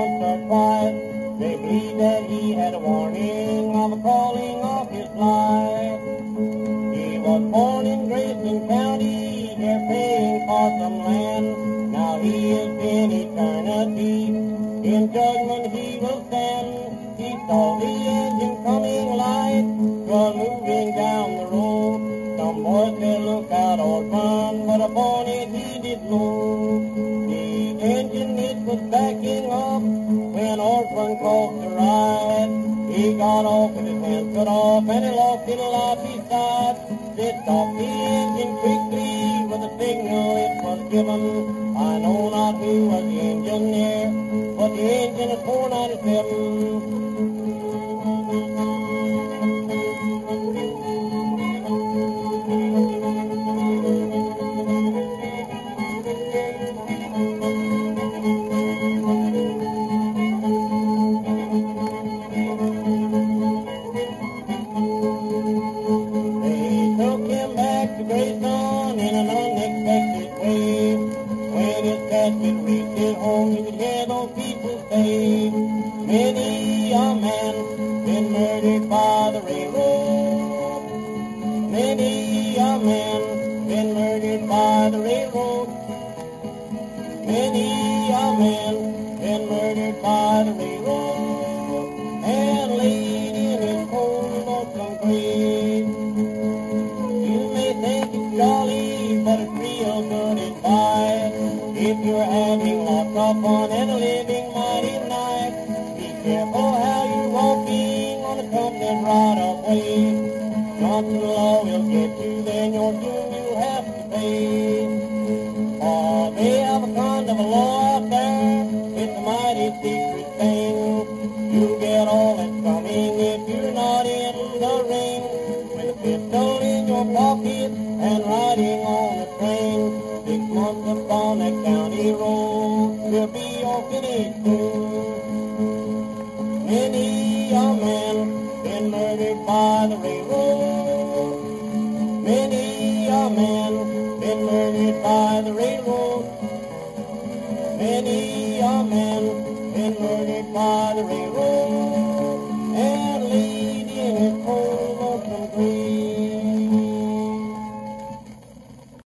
once or twice. They believe that he had a warning of a calling off his life. He was born in Grayson County, here paying for some land. Now he is in eternity, in judgment he will stand. He saw the engine coming light, was moving down the road. Some boys said, look out, old son, but upon it he did load. The engine, it was backing up when Osbourne crossed the ride. He got off with his hands cut off and he lost his life beside. They stopped the engine quickly with a signal it was given. I know not who was the engineer, but the engine is 497. Grayson in an unexpected way. When his casket reached his home, he could hear those people say, many a man been murdered by the railroad. Many a man been murdered by the railroad. Many a man been murdered by the railroad and laid in his cold lonesome grave. Think it's jolly, but it's real good advice. If you're having lots of fun and living mighty nice, be careful how you're walking on a tumbling right of way. Johnson law will get you, then you're doomed, you'll have to pay. For they have a kind of a law out there, it's a mighty secret thing. You'll get all that's coming if you're not in the ring. With a pistol in your pocket and riding on a train, 6 months upon that county road will be your finish soon. Many a man been murdered by the railroad. Many a man been murdered by the railroad. Many a man been murdered by the railroad.